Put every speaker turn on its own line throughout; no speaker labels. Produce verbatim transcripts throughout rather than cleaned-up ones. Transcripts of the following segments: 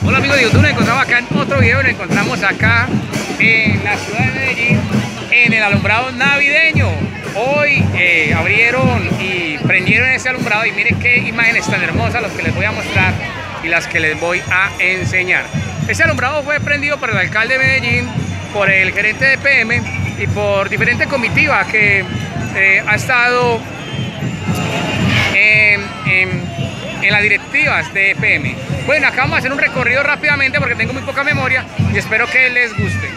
Hola amigos de YouTube, nos encontramos acá en otro video. Nos encontramos acá en la ciudad de Medellín en el alumbrado navideño. Hoy eh, abrieron y prendieron ese alumbrado y miren qué imágenes tan hermosas las que les voy a mostrar y las que les voy a enseñar. Ese alumbrado fue prendido por el alcalde de Medellín, por el gerente de E P M y por diferentes comitivas que eh, ha estado en, en, en las directivas de E P M. Bueno, acá vamos a hacer un recorrido rápidamente porque tengo muy poca memoria y espero que les guste.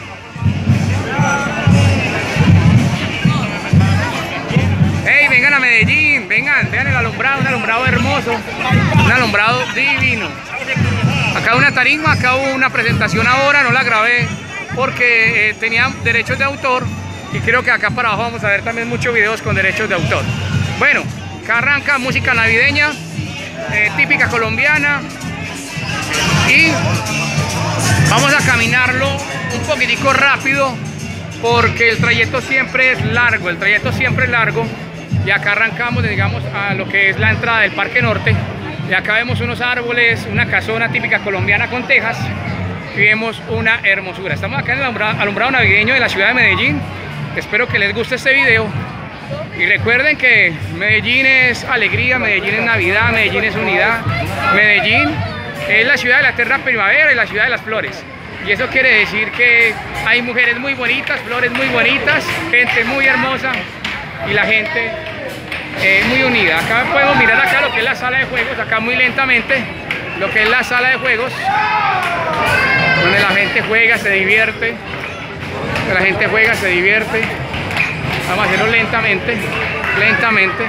Hey, vengan a Medellín, vengan, vean el alumbrado, un alumbrado hermoso, un alumbrado divino. Acá una tarima, acá hubo una presentación ahora, no la grabé porque eh, tenía derechos de autor y creo que acá para abajo vamos a ver también muchos videos con derechos de autor. Bueno, acá arranca música navideña, eh, típica colombiana, y vamos a caminarlo un poquitico rápido porque el trayecto siempre es largo, el trayecto siempre es largo. Y acá arrancamos, digamos, a lo que es la entrada del Parque Norte. Y acá vemos unos árboles, una casona típica colombiana con tejas. Y vemos una hermosura. Estamos acá en el alumbrado, alumbrado navideño de la ciudad de Medellín. Espero que les guste este video. Y recuerden que Medellín es alegría, Medellín es Navidad, Medellín es unidad. Medellín es la ciudad de la eterna primavera y la ciudad de las flores. Y eso quiere decir que hay mujeres muy bonitas, flores muy bonitas, gente muy hermosa y la gente eh, muy unida. Acá podemos mirar acá lo que es la sala de juegos, acá muy lentamente, lo que es la sala de juegos, donde la gente juega, se divierte, donde la gente juega, se divierte. Vamos a hacerlo lentamente, lentamente,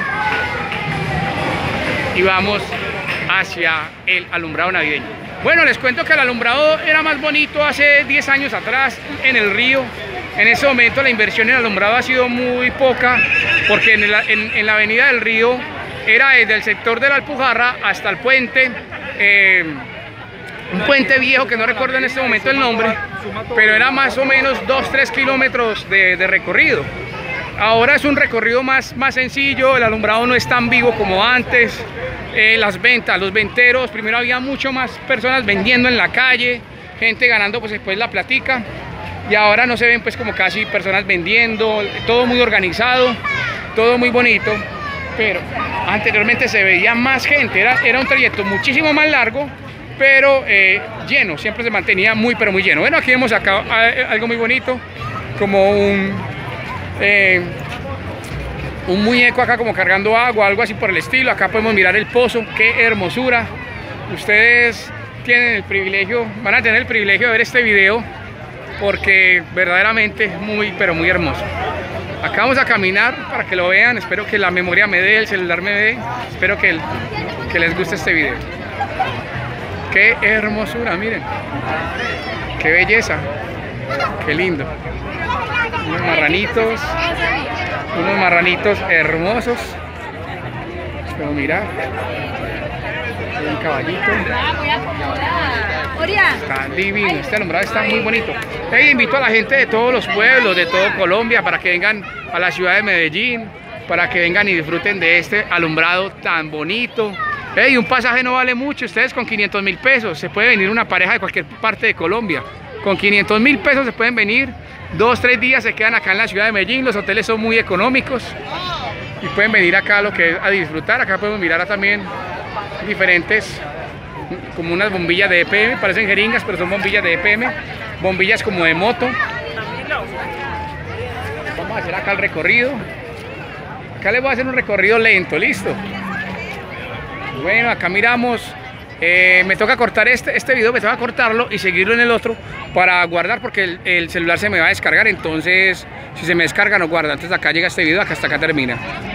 y vamos hacia el alumbrado navideño. Bueno, les cuento que el alumbrado era más bonito hace diez años atrás en el río. En ese momento la inversión en el alumbrado ha sido muy poca porque en, el, en, en la avenida del Río era desde el sector de la Alpujarra hasta el puente, eh, un puente viejo que no recuerdo en este momento el nombre, pero era más o menos dos a tres kilómetros de, de recorrido. Ahora es un recorrido más, más sencillo, el alumbrado no es tan vivo como antes. Eh, las ventas, los venteros, primero había mucho más personas vendiendo en la calle, gente ganando pues después la platica, y ahora no se ven pues como casi personas vendiendo, todo muy organizado, todo muy bonito, pero anteriormente se veía más gente, era, era un trayecto muchísimo más largo, pero eh, lleno, siempre se mantenía muy pero muy lleno. Bueno, aquí vemos acá algo muy bonito, como un... Eh, un muñeco acá como cargando agua, algo así por el estilo. Acá podemos mirar el pozo, qué hermosura. Ustedes tienen el privilegio, van a tener el privilegio de ver este video porque verdaderamente es muy pero muy hermoso. Acá vamos a caminar para que lo vean, espero que la memoria me dé, el celular me dé, espero que, el, que les guste este video. Qué hermosura, miren, qué belleza, qué lindo. Unos marranitos, unos marranitos hermosos. Espero mirar. Hay un caballito. Está divino, este alumbrado está muy bonito. Hey, invito a la gente de todos los pueblos, de todo Colombia, para que vengan a la ciudad de Medellín, para que vengan y disfruten de este alumbrado tan bonito. Hey, un pasaje no vale mucho, ustedes con quinientos mil pesos, se puede venir una pareja de cualquier parte de Colombia. Con quinientos mil pesos se pueden venir, dos, tres días se quedan acá en la ciudad de Medellín, los hoteles son muy económicos y pueden venir acá a lo que es a disfrutar. Acá podemos mirar también diferentes, como unas bombillas de E P M, parecen jeringas pero son bombillas de E P M, bombillas como de moto. Vamos a hacer acá el recorrido, acá les voy a hacer un recorrido lento, listo. Bueno, acá miramos. Eh, me toca cortar este, este video, me toca cortarlo y seguirlo en el otro para guardar porque el, el celular se me va a descargar, entonces si se me descarga no guarda. Entonces acá llega este video, acá hasta acá termina.